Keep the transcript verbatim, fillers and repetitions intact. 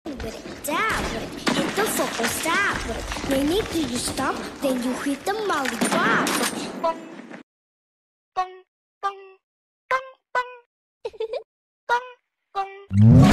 With it down, with it, hit the football stop. With it, then if you stop, then you hit the lollipop. Bong, bong, bong, bong, bong, bong, bong.